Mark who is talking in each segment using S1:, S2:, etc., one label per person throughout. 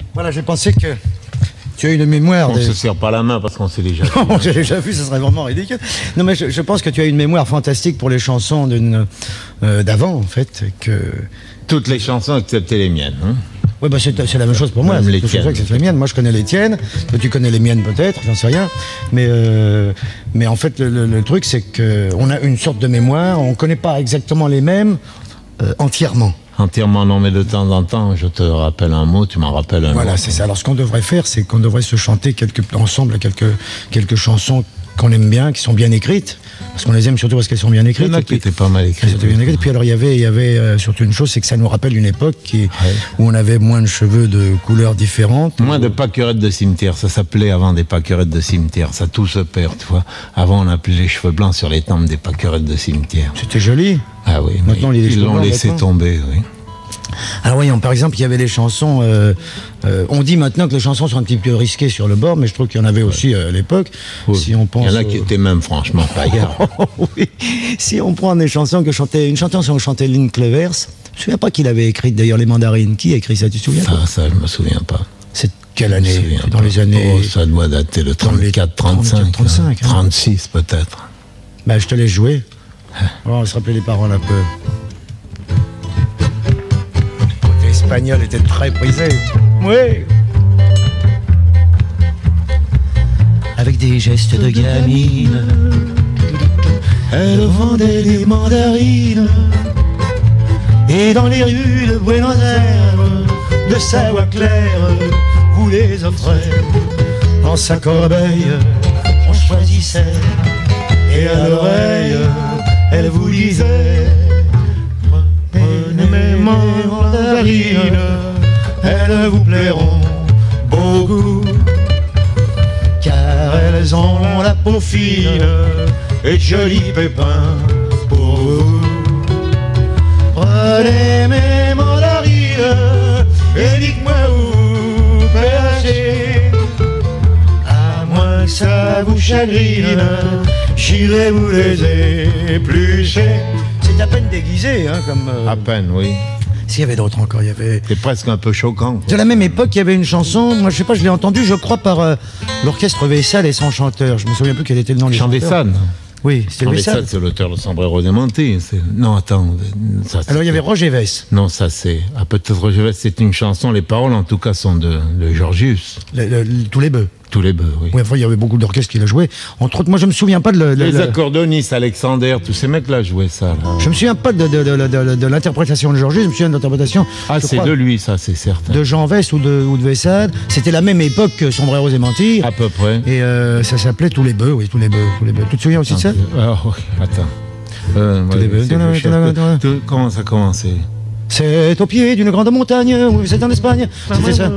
S1: Voilà, j'ai pensé que tu as une mémoire...
S2: On ne se serre pas la main parce qu'on s'est déjà vu.
S1: Non, j'ai déjà vu, ce serait vraiment ridicule. Non, mais je pense que tu as une mémoire fantastique pour les chansons d'avant, en fait.
S2: Toutes les chansons excepté les miennes. Hein.
S1: Oui, bah c'est la même chose pour moi.
S2: Même les
S1: c'est
S2: tiennes.
S1: vrai que c'est les miennes. Moi, je connais les tiennes. Toi, tu connais les miennes peut-être, j'en sais rien. Mais en fait, le truc, c'est qu'on a une sorte de mémoire. On ne connaît pas exactement les mêmes entièrement.
S2: Entièrement non, mais de temps en temps, je te rappelle un mot, tu m'en rappelles un autre.
S1: Voilà, c'est ça. Alors, ce qu'on devrait faire, c'est qu'on devrait se chanter ensemble quelques chansons qu'on aime bien, qui sont bien écrites, parce qu'on les aime surtout parce qu'elles sont bien écrites.
S2: Il y en a qui étaient pas mal écrites.
S1: Puis alors, il y avait surtout une chose, c'est que ça nous rappelle une époque où on avait moins de cheveux de couleurs différentes.
S2: Moins de pâquerettes de cimetière, ça s'appelait avant des pâquerettes de cimetière, ça tout se perd, tu vois. Avant, on appelait les cheveux blancs sur les tempes des pâquerettes de cimetière.
S1: C'était joli.
S2: Ah oui,
S1: maintenant,
S2: ils l'ont laissé tomber, oui.
S1: Alors voyons, par exemple, il y avait les chansons... on dit maintenant que les chansons sont un petit peu risquées sur le bord, mais je trouve qu'il y en avait aussi à l'époque.
S2: Oui.
S1: Si on pense,
S2: il y en a qui étaient même franchement paillards.
S1: Oui. Si on prend des chansons que chantait... Une chanson que chantait Lynn Clevers, je ne me souviens pas qui l'avait écrite, d'ailleurs, Les Mandarines. Qui a écrit ça, tu te souviens?
S2: Ça, je ne me souviens pas.
S1: C'est quelle année? Dans les années...
S2: Oh, ça doit dater de 34, 35,
S1: 35,
S2: 36 peut-être.
S1: Bah, je te laisse jouer. On va se rappeler les paroles un peu. L'espagnol était très prisé. Oui. Avec des gestes de gamine, elle vendait des mandarines. Et dans les rues de Buenos Aires, de sa voix claire, vous les offrez. Dans sa corbeille, on choisissait. Et à l'oreille, elle vous disait: mes mandarines, elles vous plairont beaucoup, car elles ont la peau fine et de jolis pépins pour vous. Prenez mes mandarines et dites-moi où pêcher, à moins que ça vous chagrine, j'irai vous les éplucher. C'est à peine déguisé, hein, comme...
S2: À peine, oui.
S1: S'il y avait d'autres encore, il y avait...
S2: C'est presque un peu choquant. Quoi.
S1: De la même époque, il y avait une chanson, moi je sais pas, je l'ai entendue, je crois, par l'orchestre Vessal et son chanteur. Je me souviens plus quel était le nom du chanteur.
S2: Vessal.
S1: Oui, c'était
S2: Vessal, c'est l'auteur de Sombrero Diamante. Non, attends. Ça,
S1: alors il y avait Roger Vess.
S2: Non, ça c'est... Ah, peut-être Roger Vess, c'est une chanson, les paroles en tout cas sont de Georgius.
S1: Tous les bœufs.
S2: Tous les bœufs, oui.
S1: Oui, enfin, il y avait beaucoup d'orchestres qui l'a joué. Entre autres, moi, je me souviens pas de...
S2: Les accordonnistes, Alexander, tous ces mecs-là jouaient ça. Là.
S1: Je me souviens pas de l'interprétation de Georges, je me souviens de l'interprétation...
S2: Ah, c'est de lui, ça, c'est certain.
S1: De Jean Vest ou de Vessade. C'était la même époque que Sombrero Diamante.
S2: À peu près.
S1: Et ça s'appelait Tous les bœufs, oui, Tous les bœufs. Tu te souviens aussi de ça?
S2: Ah, oui, attends. Tous les bœufs. Comment ça commençait?
S1: C'est au pied d'une grande montagne, oui, c'est en Espagne. C'était ça.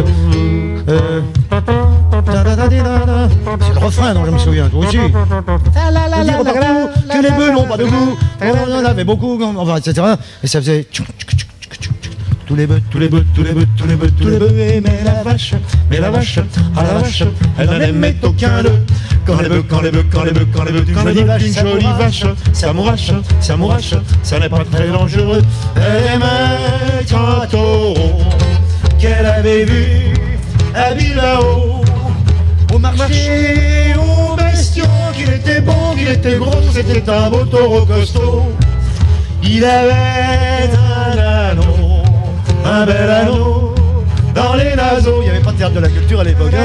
S1: C'est le refrain dont je me souviens, toi aussi. Que les bœufs n'ont pas de goût, on en avait beaucoup, enfin, etc. Et ça faisait... Tous les bœufs, tous les bœufs, tous les bœufs, tous les bœufs, tous les bœufs aimaient la vache, mais la vache, ah la vache, elle n'en aimait aucun d'eux. Quand les bœufs, quand les bœufs, quand les bœufs, quand les bœufs, d'une jolie vache, ça mourache, ça n'est pas très dangereux. Elle aimait un taureau qu'elle avait vu à Bilbao, au marché, au bastion, qu'il était bon, qu'il était gros, c'était un beau taureau costaud. Il avait un anneau, un bel anneau, dans les naseaux. Il n'y avait pas de théâtre de la culture à l'époque.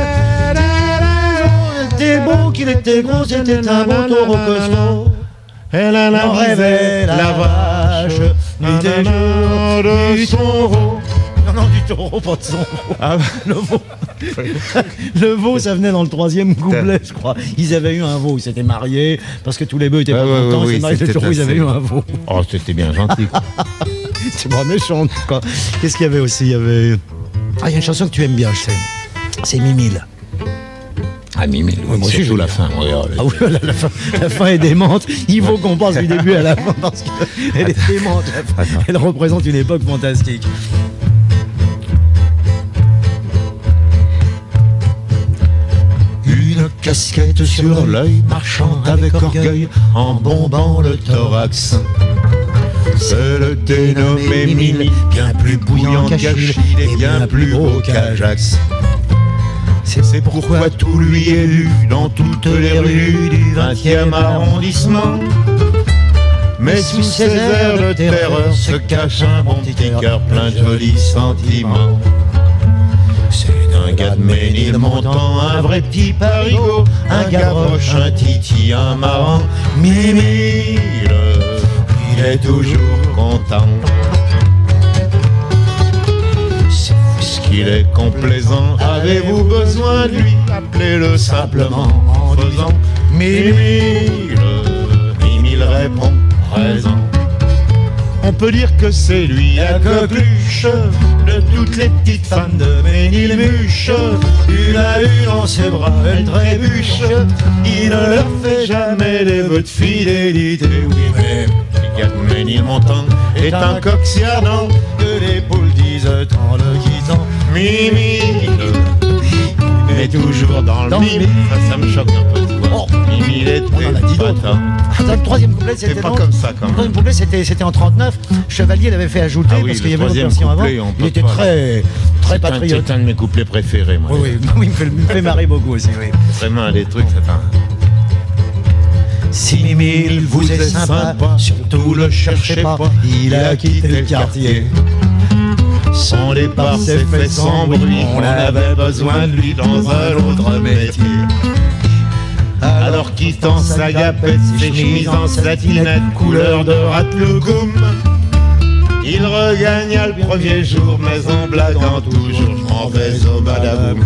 S1: Il était beau, qu'il était gros, c'était un beau taureau costaud. Elle en rêvait la vache, nuit et jour, du taureau. Non, du taureau, pas de son. Ah, le veau. Le veau, ça venait dans le troisième couplet, je crois. Ils avaient eu un veau, ils s'étaient mariés, parce que tous les bœufs étaient pas contents, ils s'étaient mariés, le taureau, ils avaient eu un veau.
S2: Oh, c'était bien gentil.
S1: C'est pas méchant, quoi. Qu'est-ce qu'il y avait aussi? Il y avait... Ah, il y a une chanson que tu aimes bien, je sais. C'est Mimile.
S2: Ah, Mimile, oui,
S1: moi aussi,
S2: surtout la fin. Oui,
S1: ah oui, la fin est démente. Il faut qu'on passe du début à la fin, parce qu'elle est démente. Elle représente une époque fantastique. Une casquette sur l'œil, marchant avec orgueil, en bombant le thorax.
S2: C'est le dénommé Mimi, bien plus bouillant qu'Achille et bien plus beau qu'Ajax. C'est pourquoi tout lui est lu dans toutes les rues du 20e arrondissement. Mais sous ces airs de terreur se cache un bon petit cœur plein de jolis sentiments. C'est un gars de Ménilmontant, un vrai petit parigot, un Gavroche, un Titi, un marrant. Mimi, il est toujours content. Il est complaisant, avez-vous besoin de lui? Appelez-le simplement en faisant Mimi. Mimi, il répond présent. On peut dire que c'est lui la coqueluche de toutes les petites femmes de Ménilmuche. Une à une en ses bras, elle trébuche. Il ne leur fait jamais des vœux de fidélité. Oui, mais le gars de Ménilmontant est un coq si ardent que les poules disent en le quittant Mimi, il est toujours dans le mimi. Ça me choque un peu, tu vois. Mimi, il était pas tant.
S1: Le troisième couplet, c'était
S2: pas comme ça, quand même.
S1: Le troisième couplet, c'était en 39. Chevalier l'avait fait ajouter parce qu'il y avait une autre version avant. Il était très patriote.
S2: C'est un de mes couplets préférés, moi.
S1: Oui, il me fait marrer beaucoup aussi. Oui.
S2: Vraiment, des trucs, c'est un...
S1: Si Mimi, il vous est sympa, surtout le cherchez pas. Il a quitté le quartier.
S2: Son départ s'est fait sans bruit, on avait besoin de lui dans un autre métier. Alors quittant sa gapette, ses chemises en satinette, couleur de ratloukoum, il regagna le premier jour, mais en blaguant toujours, je m'en vais au badaboum.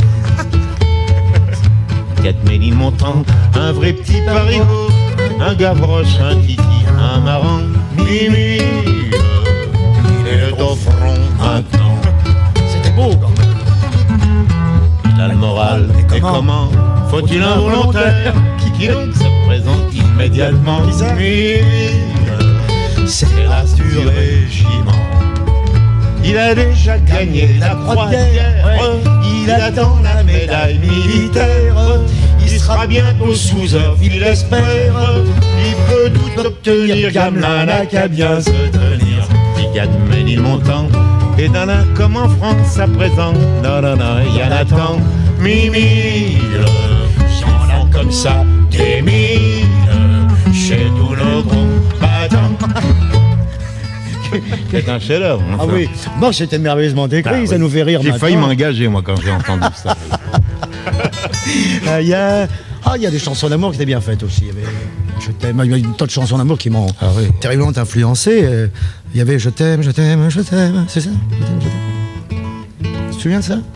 S2: Quatre Ménilmontant, un vrai petit parigot, un Gavroche, un Titi, un marrant, Mimi, il est au front maintenant.
S1: C'était beau quand même.
S2: Il a le moral, et comment faut-il un volontaire qui donc se présente immédiatement? Mimi, c'est l'as du régiment. Il a déjà gagné la croix de guerre, il attend la médaille militaire. Il sera bientôt sous-off, il espère. Il peut tout obtenir, Gamelin n'a qu'à bien se tenir. Il gagne Ménilmontant, et dans un comme en France à présent. Non, il y en a tant. Mimi, j'en ai comme ça des mille chez tous nos combattants. C'est un chef-d'œuvre.
S1: Ah oui, bon, c'était merveilleusement décrit, ça nous fait rire.
S2: J'ai failli m'engager, moi, quand j'ai entendu ça.
S1: Il y a des chansons d'amour qui étaient bien faites aussi. Je t'aime. Il y a une tas de chansons d'amour qui m'ont terriblement influencé. Il y avait Je t'aime, je t'aime, je t'aime. C'est ça? Je t'aime, je t'aime. Tu te souviens de ça?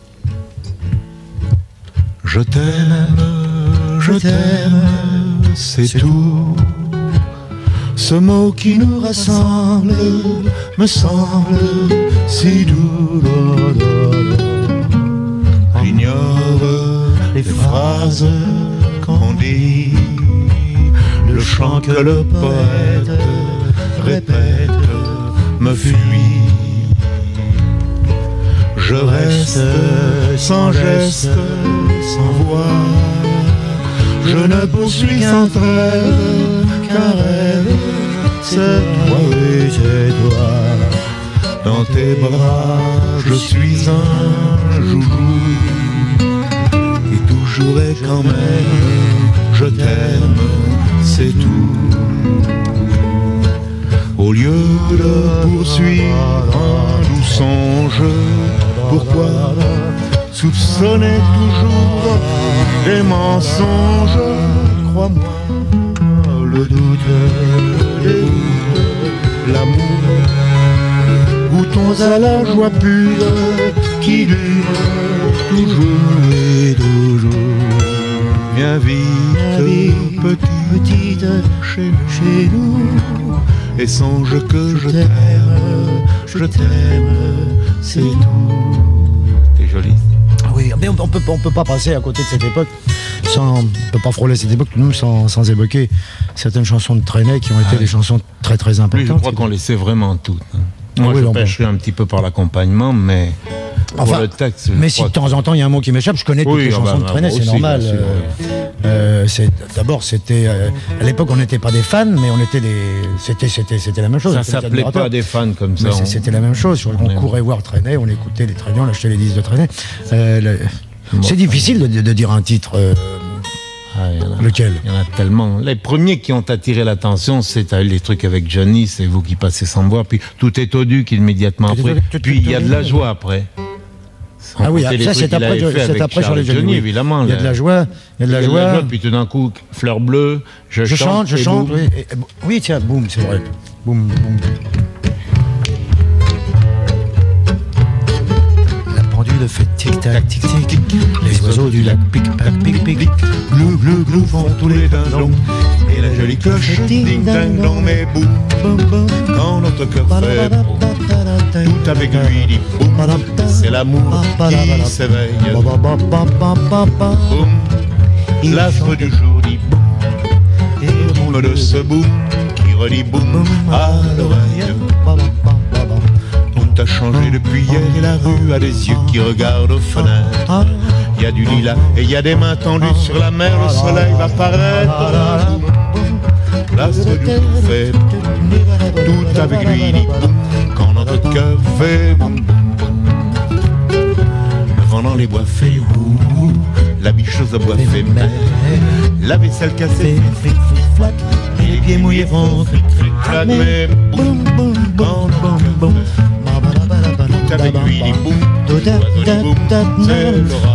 S2: Je t'aime, c'est tout. Ce mot qui nous rassemble me semble si doux. J'ignore les phrases qu'on dit, le chant que le poète répète me fuit. Je reste sans geste, sans voix. Je ne poursuis sans trêve qu'un rêve. C'est toi, oui, c'est toi. Dans tes bras, je suis un joujou. Et toujours et quand même, je t'aime, c'est tout. Au lieu de poursuivre un doux songe, pourquoi soupçonner toujours des mensonges? Crois-moi, le doute, les doutes, l'amour, goûtons à la joie pure qui dure toujours et toujours. Viens vite, petite, chez nous, et songe que je t'aime, c'est tout. C'est joli.
S1: Oui, mais on peut pas passer à côté de cette époque on peut pas frôler cette époque nous sans évoquer certaines chansons de Trenet qui ont été des chansons très très importantes.
S2: Oui, je crois qu'on les sait vraiment toutes. Moi, je pêcherai un petit peu par l'accompagnement, mais pour le texte.
S1: Mais si de temps en temps il y a un mot qui m'échappe, je connais toutes les chansons de Trenet, c'est normal. D'abord, c'était à l'époque, on n'était pas des fans, mais on était c'était la même chose.
S2: Ça s'appelait pas des fans comme ça.
S1: C'était la même chose. On courait voir Trenet, on écoutait les Trenet, on achetait les disques de Trenet. C'est difficile de dire un titre. Lequel?
S2: Il y en a tellement. Les premiers qui ont attiré l'attention, c'est les trucs avec Johnny, c'est vous qui passez sans me voir, puis Tout est au duc immédiatement après. Puis il y a de la joie après.
S1: Ah oui, ça c'est après sur les Johnny,
S2: évidemment.
S1: Il y a de la joie,
S2: puis tout d'un coup, Fleur bleue, je chante,
S1: oui. Oui, tiens, boum, c'est vrai. Boum, boum. La pendule fait tic-tac, tic-tic. Les oiseaux du lac pic-pac, pic-pic.
S2: Glou, glou, glou font tous les dindons. Et la jolie cloche ding-ding-dong, mais boum, boum, boum. Quand notre cœur fait boum, tout avec lui dit boum. C'est l'amour qui s'éveille. Boum, l'astre du jour dit boum. Et le monde de ce boum qui redit boum à l'oreille. Tout a changé depuis hier et la rue a des yeux qui regardent aux fenêtres. Il y a du lilas et il y a des mains tendues sur la mer, le soleil va paraître. L'astre du jour fait tout avec lui dit boum. Quand notre cœur fait boum boum. Le vent dans les bois fait ouh. La bicheuse au bois fait mer. La vaisselle cassée fait flac. Et les pieds mouillés font cric-cric-clac. Mais boum boum quand notre cœur fait tout avec lui dit boum. L'oiseau dit boum, c'est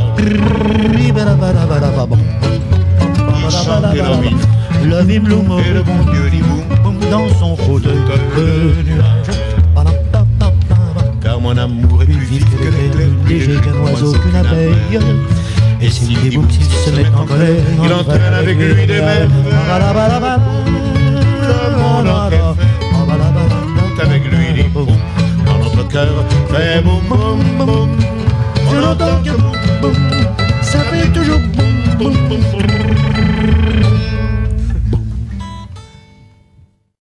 S2: l'orage. Il chante et la vie bloom et le bon Dieu dit boum boum
S1: dans son fauteuil de nuage.
S2: Car mon amour est plus vif que l'éclair,
S1: plus léger qu'un oiseau, qu'une abeille. Et s'il dit boum, s'il se met en colère,
S2: il entraîne avec lui des mers. Le monde entier fait tout avec lui dit boum. Quand notre cœur fait boum boum boum, on entend que boum.